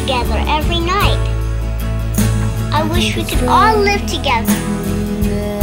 together every night. I wish we could all live together.